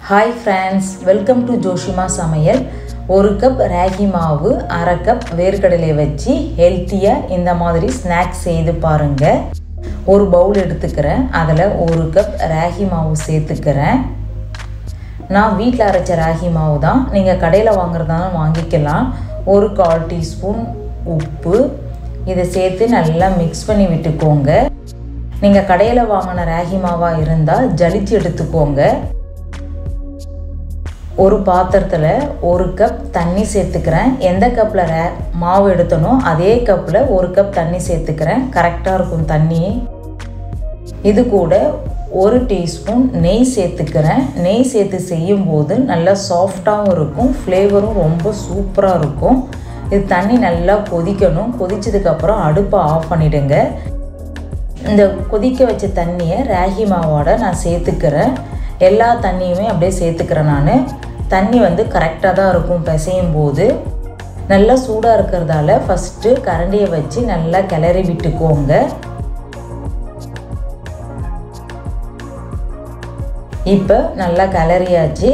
Hi friends, welcome to Joshima சமையல். ஒரு cup ragi மாவு, அரை கப் வேர்க்கடலை வச்சு ஹெல்த்தியா இந்த மாதிரி ஸ்நாக்ஸ் செய்து பாருங்க. ஒரு பவுல் எடுத்துக்கிறேன். அதில் ஒரு கப் ராகி மாவு சேர்த்துக்கிறேன். நான் வீட்டில் அரைச்ச ராகி மாவு தான். நீங்கள் கடையில் வாங்குறதாலும் வாங்கிக்கலாம். ஒரு 1/4 டீஸ்பூன் உப்பு இதை சேர்த்து நல்லா மிக்ஸ் பண்ணி விட்டுக்கோங்க. நீங்கள் கடையில் வாங்கின ராகி மாவாக இருந்தால் ஜலிச்சு எடுத்துக்கோங்க. ஒரு பாத்திரத்தில் ஒரு கப் தண்ணி சேர்த்துக்கிறேன். எந்த கப்பில் மாவு எடுத்தனோ அதே கப்பில் ஒரு கப் தண்ணி சேர்த்துக்கிறேன். கரெக்டாக இருக்கும் தண்ணி. இது கூட 1 டீஸ்பூன் நெய் சேர்த்துக்கிறேன். நெய் சேர்த்து செய்யும்போது நல்லா சாஃப்டாகவும் இருக்கும், ஃப்ளேவரும் ரொம்ப சூப்பராக இருக்கும். இது தண்ணி நல்லா கொதிக்கணும். கொதிச்சதுக்கப்புறம் அடுப்பை ஆஃப் பண்ணிவிடுங்க. இந்த கொதிக்க வச்ச தண்ணியை ராகி மாவோட நான் சேர்த்துக்கிறேன். எல்லா தண்ணியுமே அப்படியே சேர்த்துக்கிறேன். நான் தண்ணி கரெக்டாக தான் இருக்கும். பிசையும் போது நல்லா சூடாக இருக்கிறதால ஃபஸ்ட்டு கரண்டியை வச்சு நல்லா கிளறி விட்டுக்கோங்க. இப்போ நல்லா கிளறியாச்சு.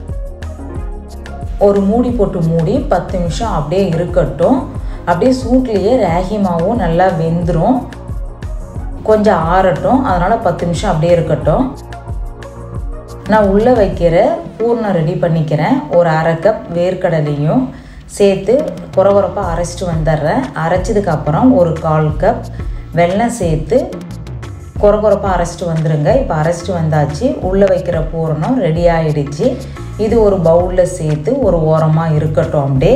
ஒரு மூடி போட்டு மூடி 10 நிமிஷம் அப்படியே இருக்கட்டும். அப்படியே சூட்லேயே ராகி மாவும் நல்லா வெந்துடும். கொஞ்சம் ஆறட்டும். அதனால் 10 நிமிஷம் அப்படியே இருக்கட்டும். நான் உள்ளே வைக்கிற பூர்ணம் ரெடி பண்ணிக்கிறேன். ஒரு அரை கப் வேர்க்கடலையும் சேர்த்து குறகுறப்பாக அரைச்சிட்டு வந்துடுறேன். அரைச்சதுக்கப்புறம் ஒரு 1/4 கப் வெல்லம் சேர்த்து குறகுறப்பாக அரைச்சிட்டு வந்துடுங்க. இப்போ அரைச்சிட்டு வந்தாச்சு. உள்ளே வைக்கிற பூர்ணம் ரெடி ஆகிடுச்சு. இது ஒரு பவுலில் சேர்த்து ஒரு ஓரமாக இருக்கட்டும். அப்படியே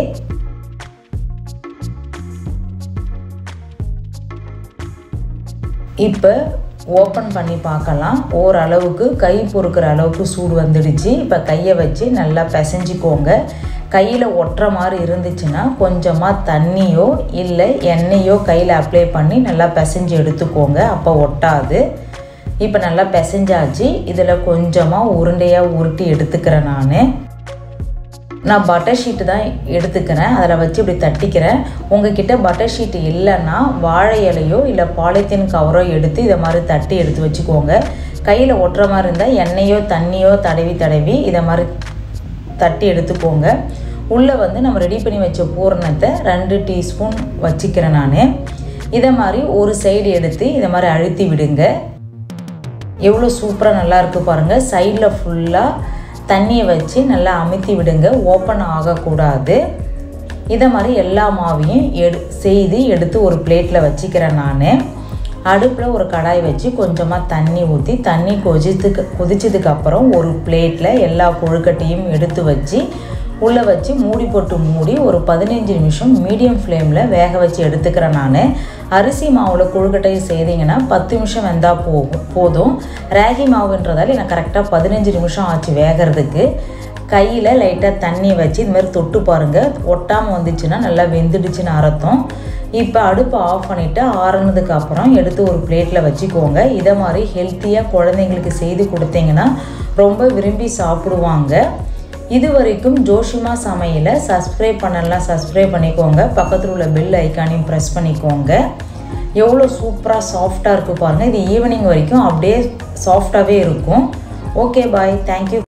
இப்போ ஓப்பன் பண்ணி பார்க்கலாம். ஓரளவுக்கு கை பொறுக்கிற அளவுக்கு சூடு வந்துடுச்சு. இப்போ கையை வச்சு நல்லா பிசைஞ்சிக்கோங்க. கையில் ஒட்டுற மாதிரி இருந்துச்சுன்னா கொஞ்சமாக தண்ணியோ இல்லை எண்ணெயோ கையில் அப்ளை பண்ணி நல்லா பிசைஞ்சு எடுத்துக்கோங்க. அப்போ ஒட்டாது. இப்போ நல்லா பிசைஞ்சாச்சு. இதில் கொஞ்சமாக உருண்டையாக உருட்டி எடுத்துக்கிறேன். நான் பட்டர் ஷீட்டு தான் எடுத்துக்கிறேன். அதில் வச்சு இப்படி தட்டிக்கிறேன். உங்ககிட்ட பட்டர் ஷீட்டு இல்லைன்னா வாழை இலையோ இல்லை பாலித்தீன் கவரோ எடுத்து இதை மாதிரி தட்டி எடுத்து வச்சுக்கோங்க. கையில் ஒட்டுற மாதிரி இருந்தால் எண்ணெயோ தண்ணியோ தடவி இதை மாதிரி தட்டி எடுத்துக்கோங்க. உள்ளே நம்ம ரெடி பண்ணி வச்ச பூரணத்தை 2 டீஸ்பூன் வச்சுக்கிறேன். நான் இதை மாதிரி ஒரு சைடு எடுத்து இதை மாதிரி அழுத்தி விடுங்க. எவ்வளோ சூப்பராக நல்லா இருக்குது பாருங்கள். சைடில் ஃபுல்லாக தண்ணியை வச்சு நல்லா அமுத்தி விடுங்க. ஓப்பன் ஆகக்கூடாது. இதை மாதிரி எல்லா மாவையும் செய்து எடுத்து ஒரு பிளேட்டில் வச்சுக்கிறேன். நான் அடுப்பில் ஒரு கடாய் வச்சு கொஞ்சமாக தண்ணி ஊற்றி தண்ணி கொதிச்சதுக்கப்புறம் ஒரு பிளேட்டில் எல்லா கொழுக்கட்டையும் எடுத்து வச்சு உள்ளே வச்சு மூடி போட்டு மூடி ஒரு 15 நிமிஷம் மீடியம் ஃப்ளேமில் வேக வச்சு எடுத்துக்கிறேன். நான் அரிசி மாவில் கொழுக்கட்டையை செய்தீங்கன்னா 10 நிமிஷம் வெந்தால் போதும். ராகி மாவுன்றதால எனக்கு கரெக்டாக 15 நிமிஷம் ஆச்சு வேகிறதுக்கு. கையில் லைட்டாக தண்ணி வச்சு இதுமாதிரி தொட்டு பாருங்கள். ஒட்டாமல் வந்துச்சுன்னா நல்லா வெந்துடுச்சுன்னு அர்த்தம். இப்போ அடுப்பை ஆஃப் பண்ணிவிட்டு ஆறுனதுக்கப்புறம் எடுத்து ஒரு பிளேட்டில் வச்சுக்கோங்க. இதை மாதிரி ஹெல்த்தியாக குழந்தைங்களுக்கு செய்து கொடுத்தீங்கன்னா ரொம்ப விரும்பி சாப்பிடுவாங்க. இது வரைக்கும் ஜோஷிமா சமையலை சப்ஸ்கிரைப் பண்ணலாம், சப்ஸ்கிரைப் பண்ணிக்கோங்க. பக்கத்தில் உள்ள பெல் ஐக்கானையும் ப்ரெஸ் பண்ணிக்கோங்க. எவ்வளோ சூப்பராக சாஃப்டாக இருக்குது பாருங்கள். இது ஈவினிங் வரைக்கும் அப்படியே சாஃப்டாகவே இருக்கும். Okay bye, thank you.